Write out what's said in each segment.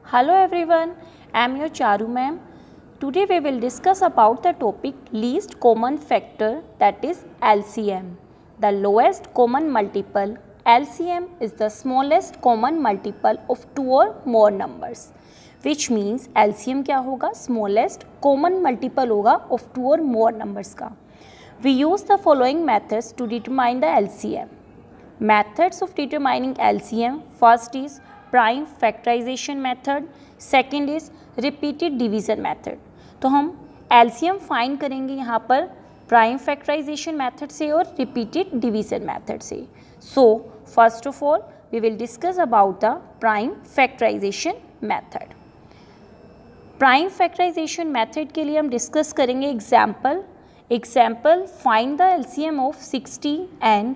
Hello everyone, I am your Charu ma'am. Today we will discuss about the topic least common factor, that is LCM. The lowest common multiple. LCM is the smallest common multiple of two or more numbers, which means LCM क्या होगा, smallest common multiple होगा of two or more numbers का. We use the following methods to determine the LCM. Methods of determining LCM: first is prime factorization method, second is repeated division method. तो हम LCM find करेंगे यहाँ पर prime factorisation method से और repeated division method से. So first of all we will discuss about the prime factorisation method. Prime factorisation method के लिए हम डिस्कस करेंगे example find the LCM of 60 and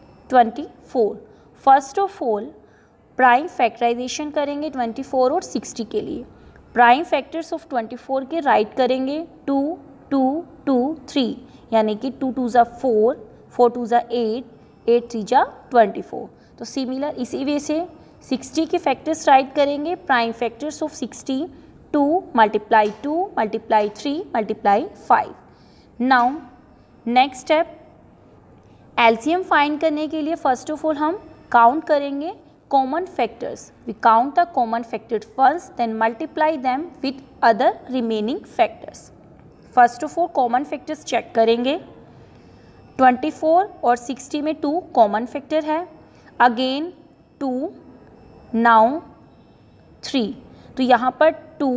24. First of all prime factorisation करेंगे 24 और 60 के लिए. प्राइम फैक्टर्स ऑफ 24 के राइट करेंगे 2 2 2 3, यानी कि 2 2 ज़ा 4, 4 2 ज़ा 8, 8 3 ज़ा 24. तो सिमिलर इसी वे से 60 के फैक्टर्स राइट करेंगे. Prime factors of 60 2 multiply 2 multiply 3 multiply 5. Now next step LCM find करने के लिए फर्स्ट ऑफ ऑल हम काउंट करेंगे common factors. We count the common factors first, then multiply them with other remaining factors. First of all common factors check करेंगे. 24 और 60 में 2 common factor है. Again 2, now 3. तो यहाँ पर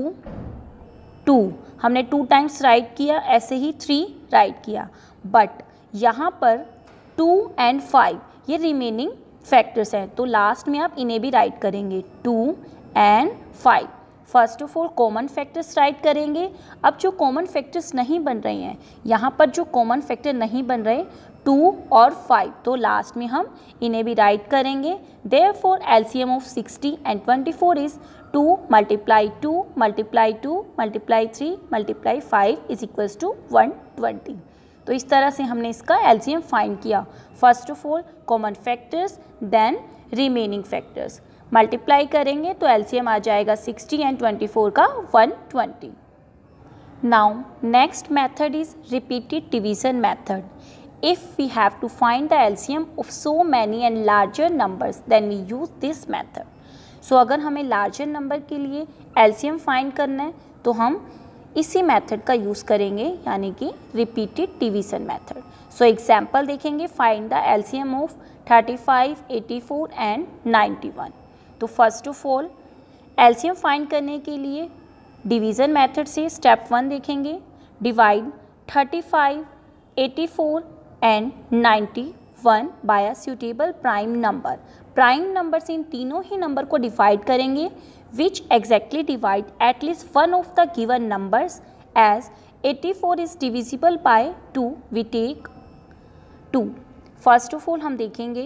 2 हमने 2 टाइम्स राइट किया, ऐसे ही 3 राइट किया. बट यहाँ पर 2 and 5 ये रिमेनिंग फैक्टर्स हैं, तो लास्ट में आप इन्हें भी राइट करेंगे 2 and 5. First of all common factors write करेंगे. अब जो कॉमन फैक्टर्स नहीं बन रहे हैं, यहाँ पर जो कॉमन फैक्टर नहीं बन रहे 2 और 5, तो लास्ट में हम इन्हें भी राइट करेंगे. Therefore LCM of 60 and 24 is 2 multiply 2 multiply 2 multiply 3 multiply 5 is equals to 120. तो इस तरह से हमने इसका LCM फाइंड किया. First of all common factors, then remaining factors multiply करेंगे तो LCM आ जाएगा 60 and 24 का 120. Now next method is repeated division method. If we have to find the LCM of so many and larger numbers then we use this method. So अगर हमें larger number के लिए LCM find करना है तो हम इसी मेथड का यूज़ करेंगे, यानी कि repeated division method. So example देखेंगे. Find the LCM of 35, 84 and 91. तो first of all LCM find करने के लिए डिवीजन मेथड से स्टेप 1 देखेंगे. Divide 35, 84 and 91 by a suitable prime number. Prime number से इन तीनों ही नंबर को डिवाइड करेंगे which exactly divide at least one of the given numbers. As 84 is divisible by 2, we take 2. First of all हम देखेंगे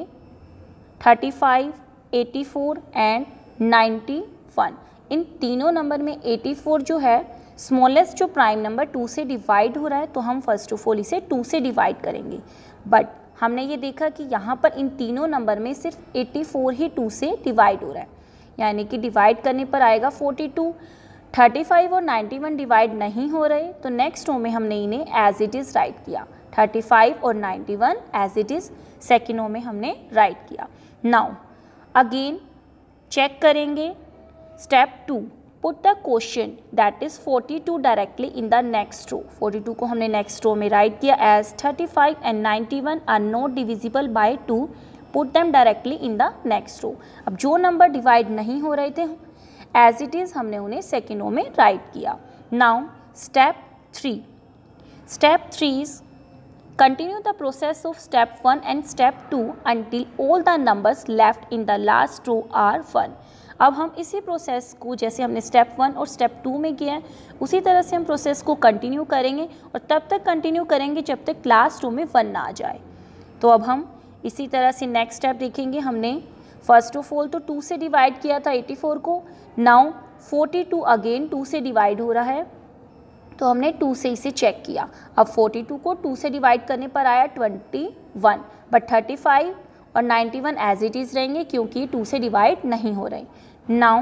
35, 84 and 91. इन तीनों नंबर में 84 जो है स्मॉलेस्ट जो प्राइम नंबर 2 से डिवाइड हो रहा है, तो हम फर्स्ट ऑफ ऑल इसे 2 से डिवाइड करेंगे. बट हमने ये देखा कि यहाँ पर इन तीनों नंबर में सिर्फ 84 ही 2 से डिवाइड हो रहा है, यानी कि डिवाइड करने पर आएगा 42. 35 और 91 डिवाइड नहीं हो रहे, तो नेक्स्ट रो में हमने इन्हें एज इट इज़ राइट किया. 35 और 91 as it is second row में हमने राइट किया. नाउ अगेन चेक करेंगे. Step 2 put the question that is 42 directly in the next row. 42 को हमने नेक्स्ट रो में राइट किया. As 35 and 91 are not divisible by 2, put them directly in the next row. अब जो number divide नहीं हो रहे थे एज इट इज़ हमने उन्हें सेकेंड रो में राइट किया. Now step 3. Step 3 is continue the process of step 1 and step 2 until all the numbers left in the last row are 1. अब हम इसी प्रोसेस को जैसे हमने स्टेप 1 और स्टेप 2 में किया है, उसी तरह से हम प्रोसेस को कंटिन्यू करेंगे और तब तक कंटिन्यू करेंगे जब तक लास्ट रो में 1 ना आ जाए. तो अब हम इसी तरह से नेक्स्ट स्टेप देखेंगे. हमने फर्स्ट ऑफ ऑल तो 2 से डिवाइड किया था 84 को. नाउ 42 अगेन 2 से डिवाइड हो रहा है, तो हमने 2 से इसे चेक किया. अब 42 को 2 से डिवाइड करने पर आया 21, बट 35 और 91 एज इट इज़ रहेंगे क्योंकि 2 से डिवाइड नहीं हो रहे. नाउ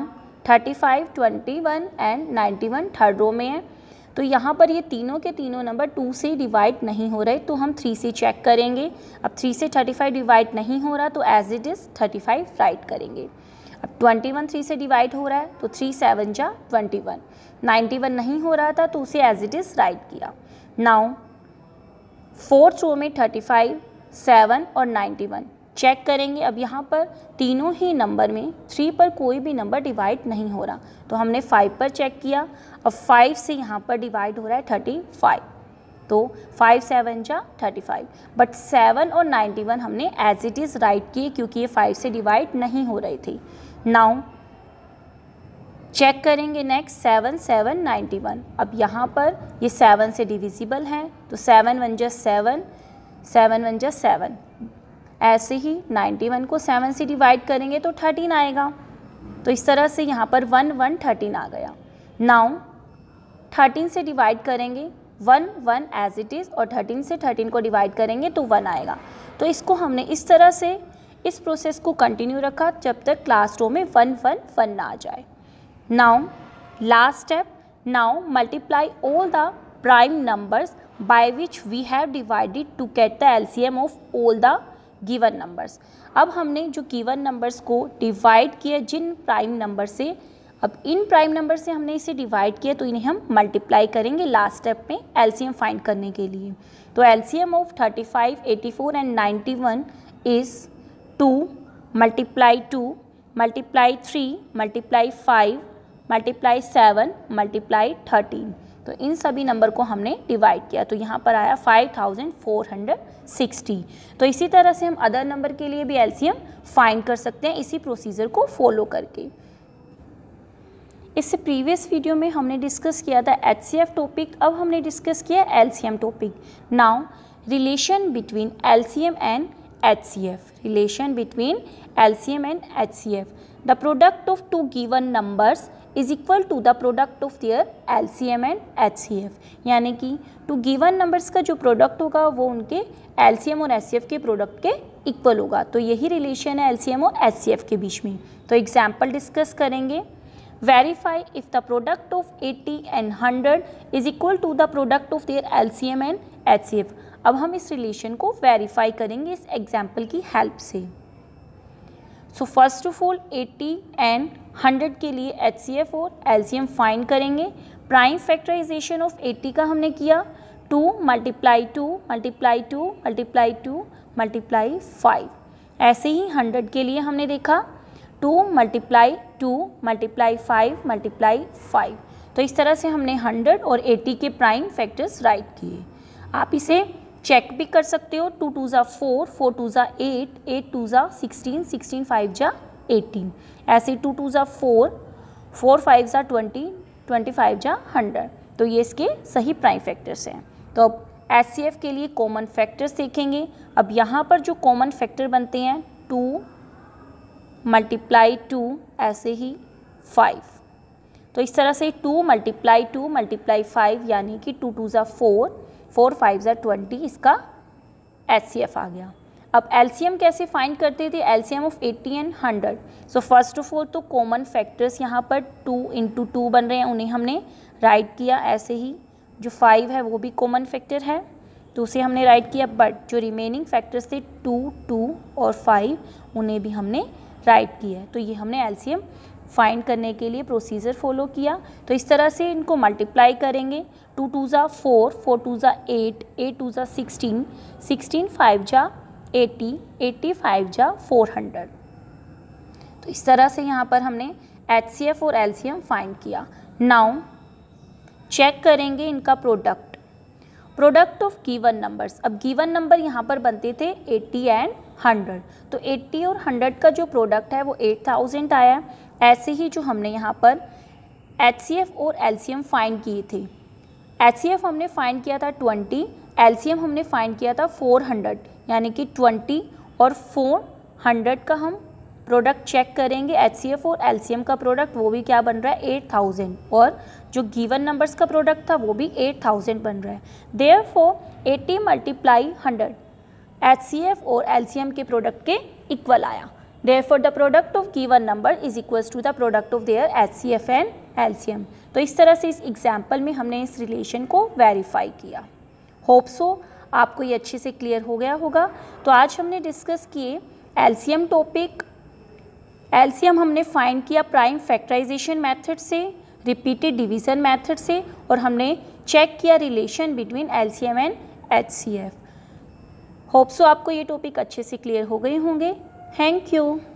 35, 21 एंड 91 थर्ड रो में है। तो यहाँ पर ये तीनों के तीनों नंबर 2 से डिवाइड नहीं हो रहे, तो हम 3 से चेक करेंगे। अब 3 से 35 डिवाइड नहीं हो रहा, तो एज इट इज़ 35 राइट करेंगे। अब 21 3 से डिवाइड हो रहा है, तो 3 7 जा 21। 91 नहीं हो रहा था, तो उसे एज इट इज़ राइट किया। नाउ फोर्थ रो में 35, 7 और 91 चेक करेंगे। अब यहाँ पर तीनों ही नंबर में 3 पर कोई भी नंबर डिवाइड नहीं हो रहा, तो हमने 5 पर चेक किया। अब 5 से यहाँ पर डिवाइड हो रहा है 35, तो 5 7 जा 35, बट 7 और 91 हमने एज इट इज़ राइट किए क्योंकि ये 5 से डिवाइड नहीं हो रही थी। नाउ चेक करेंगे नेक्स्ट 7 7 91। अब यहाँ पर ये 7 से डिविजिबल हैं, तो 7 1 जा 7, 7 1 जा 7। ऐसे ही 91 को 7 से डिवाइड करेंगे तो 13 आएगा, तो इस तरह से यहाँ पर 1 1 13 आ गया। नाउ 13 से डिवाइड करेंगे 1 1 एज इट इज़, और 13 से 13 को डिवाइड करेंगे तो 1 आएगा। तो इसको हमने इस तरह से इस प्रोसेस को कंटिन्यू रखा जब तक लास्ट रो में 1 1 1 ना आ जाए। Now last step, now multiply all the prime numbers by which we have divided to get the LCM of all the given numbers. अब हमने जो गिवन नंबर्स को डिवाइड किया जिन प्राइम नंबर से, अब इन प्राइम नंबर से हमने इसे डिवाइड किया, तो इन्हें हम मल्टीप्लाई करेंगे लास्ट स्टेप में एलसीएम फाइंड करने के लिए। तो LCM of 35, 84 and 91 is 2 multiply 2 multiply 3 multiply 5 multiply 7 multiply 13। तो इन सभी नंबर को हमने डिवाइड किया, तो यहाँ पर आया 5460। तो इसी तरह से हम अदर नंबर के लिए भी एलसीएम फाइंड कर सकते हैं इसी प्रोसीजर को फॉलो करके। इससे प्रीवियस वीडियो में हमने डिस्कस किया था एचसीएफ टॉपिक, अब हमने डिस्कस किया LCM topic. Now relation between LCM and HCF, relation between LCM and HCF. The product of two given numbers is equal to the product of their LCM and HCF. यानी कि two given numbers का जो product होगा वो उनके LCM और HCF के product के इक्वल होगा। तो यही रिलेशन है LCM और HCF के बीच में। तो एग्जाम्पल डिस्कस करेंगे। Verify if the product of 80 and 100 is equal to the product of their LCM and HCF. अब हम इस रिलेशन को वेरीफाई करेंगे इस एग्जाम्पल की हेल्प से। So first of all 80 and 100 के लिए HCF और LCM फाइंड करेंगे। प्राइम फैक्टराइजेशन ऑफ 80 का हमने किया 2 मल्टीप्लाई 2 मल्टीप्लाई 2 मल्टीप्लाई 2 मल्टीप्लाई 5। ऐसे ही 100 के लिए हमने देखा 2 मल्टीप्लाई 2 मल्टीप्लाई 5 मल्टीप्लाई 5। तो इस तरह से हमने 100 और 80 के प्राइम फैक्टर्स राइट किए। आप इसे चेक भी कर सकते हो। 2 2 जा 4, 4 2 जा 8, 8 2 जा 16, 16 5 जा 18। ऐसे 2 2 जा 4, 4 5 जा 20, 25 जा 100। तो ये इसके सही प्राइम फैक्टर्स हैं। तो अब HCF के लिए कॉमन फैक्टर्स देखेंगे। अब यहाँ पर जो कॉमन फैक्टर बनते हैं 2 मल्टीप्लाई 2 ऐसे ही 5। तो इस तरह से 2 मल्टीप्लाई 2 मल्टीप्लाई 5 यानी कि 2 2 जा 4, 4 5 जा 20, इसका HCF आ गया। अब LCM कैसे फाइंड करते थे? LCM of 80 and 100। So first of all तो कॉमन फैक्टर्स यहाँ पर 2 × 2 बन रहे हैं, उन्हें हमने राइट किया। ऐसे ही जो 5 है वो भी कॉमन फैक्टर है, तो उसे हमने राइट किया। बट जो रिमेनिंग फैक्टर्स थे 2 2 और 5 उन्हें भी हमने राइट किया है। तो ये हमने LCM फाइंड करने के लिए प्रोसीजर फॉलो किया। तो इस तरह से इनको मल्टीप्लाई करेंगे। 2 2 जा 4, 4 2 जा 8, 8 2 जा 16, 16 5 जा 80, 80 5 जा 400। तो इस तरह से यहाँ पर हमने HCF और LCM फाइंड किया। नाउ चेक करेंगे इनका product, product of given numbers. अब गिवन नंबर यहाँ पर बनते थे 80 एंड 100। तो 80 और 100 का जो प्रोडक्ट है वो 8000 आया। ऐसे ही जो हमने यहाँ पर HCF और LCM फाइंड किए थे, HCF हमने फाइंड किया था 20, LCM हमने फाइंड किया था 400, यानी कि 20 और 400 का हम प्रोडक्ट चेक करेंगे। HCF और LCM का प्रोडक्ट वो भी क्या बन रहा है 8000, और जो गिवन नंबर्स का प्रोडक्ट था वो भी 8000 बन रहा है। देयरफॉर 80 मल्टीप्लाई 100 HCF और LCM के प्रोडक्ट के इक्वल आया। Therefore, the product of given number is equals to the product of their HCF and LCM. तो इस तरह से इस एग्जाम्पल में हमने इस रिलेशन को वेरीफाई किया. होप सो आपको ये अच्छे से क्लियर हो गया होगा. तो आज हमने डिस्कस किए LCM टॉपिक. LCM हमने फाइंड किया प्राइम फैक्टराइजेशन मेथड से, रिपीटेड डिवीज़न मेथड से, और हमने चेक किया relation between LCM and HCF. Hope so आपको ये टॉपिक अच्छे से क्लियर हो गए होंगे. Thank you.